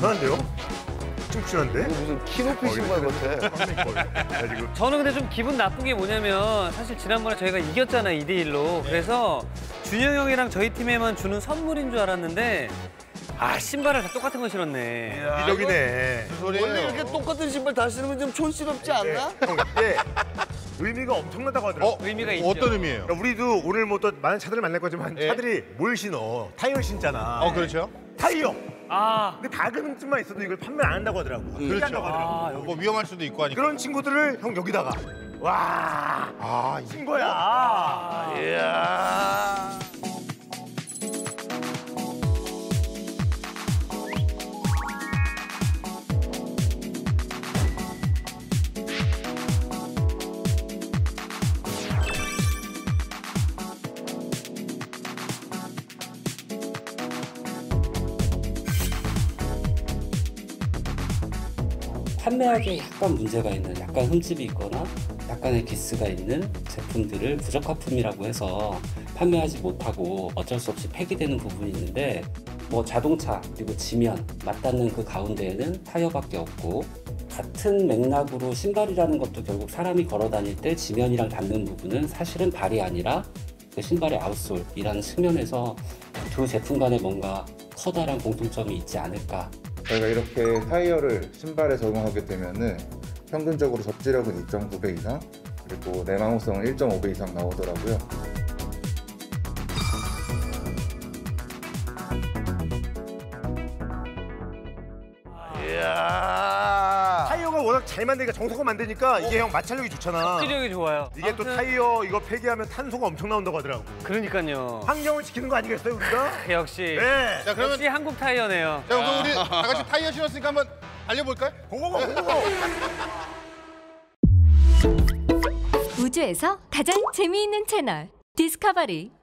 괜찮은데요? 푹신푹신한데? 무슨 키높이 신발 같아. 저는 근데 좀 기분 나쁜 게 뭐냐면 사실 지난번에 저희가 이겼잖아요, 2대1로. 그래서 준영 형이랑 저희 팀에만 주는 선물인 줄 알았는데 아, 신발을 다 똑같은 거 신었네. 이적이네. 원래 이렇게 똑같은 신발 다 신으면 좀 촌스럽지 않나? 형, 이게 의미가 엄청나다고 하더라고. 의미가 있죠. 어떤 의미예요? 그러니까 우리도 오늘 뭐 또 많은 차들을 만날 거지만 예. 차들이 뭘 신어? 타이어 신잖아. 그렇죠. 타이어. 아, 근데 가끔쯤만 있어도 이걸 판매 안 한다고 하더라고. 한다고 하더라고. 뭐 위험할 수도 있고 하니까. 그런 친구들을 형 여기다가 와, 신 거야. 이야. 판매하기에 약간 문제가 있는, 약간 흠집이 있거나 약간의 기스가 있는 제품들을 부적합품이라고 해서 판매하지 못하고 어쩔 수 없이 폐기되는 부분이 있는데, 뭐 자동차 그리고 지면 맞닿는 그 가운데에는 타이어밖에 없고, 같은 맥락으로 신발이라는 것도 결국 사람이 걸어 다닐 때 지면이랑 닿는 부분은 사실은 발이 아니라 그 신발의 아웃솔이라는 측면에서 두 제품 간에 뭔가 커다란 공통점이 있지 않을까. 저희가 이렇게 타이어를 신발에 적용하게 되면은 평균적으로 접지력은 2.9배 이상, 그리고 내망우성은 1.5배 이상 나오더라고요. 이야. 타이어가 워낙 잘 만드니까 정석을 만드니까 이게 형 마찰력이 좋잖아. 수력이 좋아요. 이게 또 타이어 이거 폐기하면 탄소가 엄청 나온다고 하더라고. 그러니까요. 환경을 지키는 거 아니겠어요, 우리가? 역시. 네. 자, 그러면 역시 한국 타이어네요. 자, 그럼 우리 다 같이 타이어 신었으니까 한번 달려볼까요? 고고고. 우주에서 가장 재미있는 채널 디스커버리.